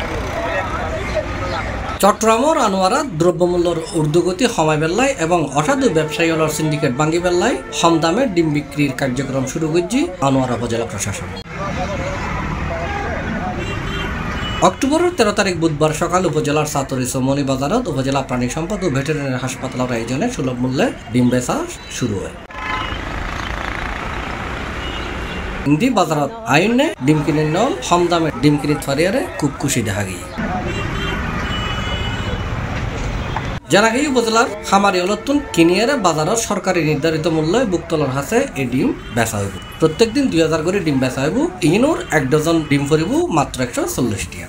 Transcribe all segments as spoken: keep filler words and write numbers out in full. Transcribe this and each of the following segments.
চট্টগ্রামের আনোয়ারা দ্রব্যমূল্যর ঊর্ধ্বগতি কমাই বেল্লাই এবং অসাধু ব্যবসায়ী হলর সিন্ডিকেট ভাঙ্গি বেল্লাই কম দামে ডিম বিক্রির কার্যক্রম শুরু করছে আনোয়ারা উপজেলা প্রশাসন। অক্টোবরের তেরো তারিখ বুধবার সকাল উপজেলার সাতরি চৌমনি বাজারত উপজেলা প্রাণী সম্পদ ও ভেটেরিনারি হাসপাতালের আয়োজনে সুলভ মূল্যে ডিম বেচা শুরু হয়। ইন্দি বাজারত আইনে ডিম কিনে নল কম দামে ডিম কিনে ফারিয়ারে খুব খুশি দেখা গিয়ে। জানা গিয়ে উপজেলার খামারি অলতুন কিনিয়ারে বাজারত সরকারি নির্ধারিত মূল্যে বুকতলার হাসে এই ডিম বেচা হইব। প্রত্যেক দিন দুই হাজার করে ডিম বেচা হইব। ইনোর এক ডজন ডিম পরিব মাত্র একশো চল্লিশ টাকা।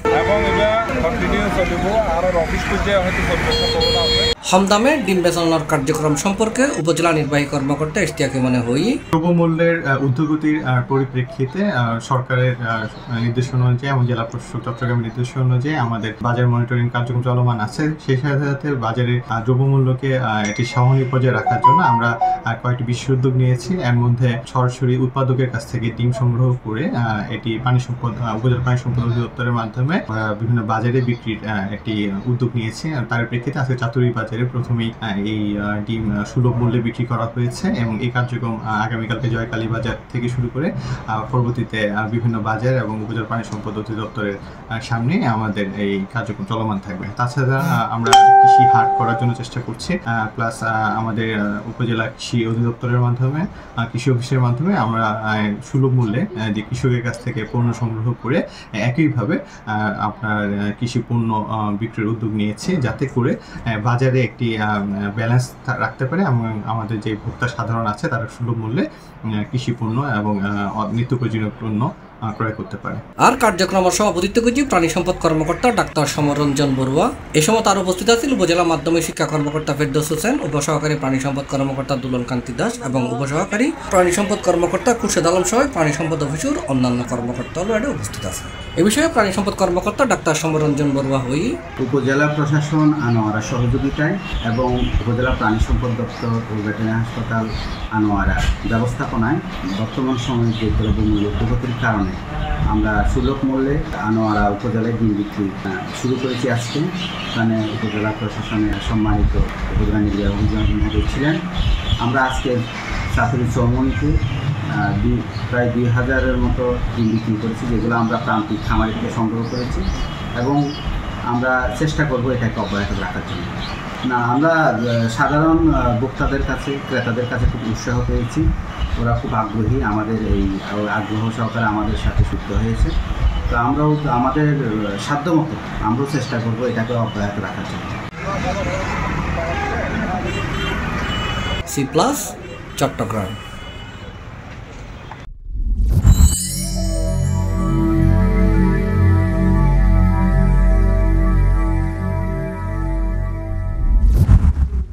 কম দামে ডিম বেচানোর কার্যক্রম সম্পর্কে উপজেলা নির্বাহী কর্মকর্তা ইশতিয়াক ইমানে হই দ্রব্যমূল্যের ঊর্ধ্বগতির পরিপ্রেক্ষিতে সরকারের নির্দেশনা অনুযায়ী এবং জেলা প্রশাসক চট্টগ্রামের নির্দেশনা অনুযায়ী আমাদের বাজার মনিটরিং কার্যক্রম চলমান আছে। সেই সাথে সাথে বাজারের দ্রব্যমূল্যকে একটি সহনীয় পর্যায়ে রাখার জন্য আমরা কয়েকটি বিশেষ উদ্যোগ নিয়েছি। এর মধ্যে সরাসরি উৎপাদকের কাছ থেকে ডিম সংগ্রহ করে এটি পানি সম্পদ উপজেলা পানি সম্পদ অধিদপ্তরের মাধ্যমে বিভিন্ন বাজারে বিক্রির একটি উদ্যোগ নিয়েছি। তার প্রেক্ষিতে আজকে চাতুরী বাজারে প্রথমেই এই ডিম সুলভ মূল্যে বিক্রি করা হয়েছে এবং এই কার্যক্রম আগামীকালকে জয়কালী বাজার থেকে শুরু করে পরবর্তীতে বিভিন্ন বাজার এবং উপজেলা পানি সম্পদ অধিদপ্তরের সামনে আমাদের এই কার্যক্রম চলমান থাকবে। তাছাড়া আমরা কৃষি হাট করার জন্য চেষ্টা করছি, প্লাস আমাদের উপজেলা কৃষি অধিদপ্তরের মাধ্যমে কৃষি অফিসের মাধ্যমে আমরা সুলভ মূল্যে যে কৃষকের কাছ থেকে পণ্য সংগ্রহ করে একইভাবে আপনার কৃষি পণ্য বিক্রির উদ্যোগ নিয়েছি, যাতে করে বাজারে একটি ব্যালেন্স রাখতে পারে এবং আমাদের যে ভোক্তা সাধারণ আছে তারা সুলভ মূল্যে কৃষি পণ্য এবং নিত্য প্রয়োজনীয় পণ্য ক্রয় করতে পারে। আর কার্যক্রমের সভাপতিত্ব করছি প্রাণী সম্পদ কর্মকর্তা ডাক্তার সমরঞ্জন বড়ুয়া। এ সময় তার উপস্থিত আছেন উপজেলা মাধ্যমিক শিক্ষা কর্মকর্তা ফেরদৌস হোসেন, উপসহকারী প্রাণী সম্পদ কর্মকর্তা দুলন কান্তি দাস এবং উপসহকারী প্রাণী সম্পদ কর্মকর্তা খুরশেদ আলম সহ প্রাণী সম্পদ অফিসের অন্যান্য কর্মকর্তারা এটা উপস্থিত আছে। এ বিষয়ে প্রাণী সম্পদ কর্মকর্তা ডাক্তার সমরঞ্জন বড়ুয়া হই উপজেলা প্রশাসন আনোয়ারা সহযোগিতায় এবং উপজেলা প্রাণী সম্পদ দপ্তর ও ভেটেরিনারি হাসপাতাল আনোয়ারা ব্যবস্থাপনায় বর্তমান সময়ে যে দ্রব্যমূল্য ঊর্ধ্বগতির কারণে আমরা সুলভ মূল্যে আনোয়ারা উপজেলায় ডিম বিক্রি শুরু করেছি। আজকে এখানে উপজেলা প্রশাসনের সম্মানিত উপজেলা নির্বাহী অভিযান মহোদয় ছিলেন। আমরা আজকে চাতুরী চৌমনিতে প্রায় দুই হাজারের মতো ডিম বিক্রি করেছি, যেগুলো আমরা প্রান্তিক খামারি থেকে সংগ্রহ করেছি এবং আমরা চেষ্টা করব এটাকে অব্যাহত রাখার জন্য। না, আমরা সাধারণ ভোক্তাদের কাছে ক্রেতাদের কাছে খুব উৎসাহ পেয়েছি। ওরা খুব আগ্রহী, আমাদের এই আগ্রহ সহকারে আমাদের সাথে যুক্ত হয়েছে। তো আমরাও আমাদের সাধ্যমতো আমরাও চেষ্টা করব এটাকে অব্যাহত রাখার জন্য। C plus Chittagong.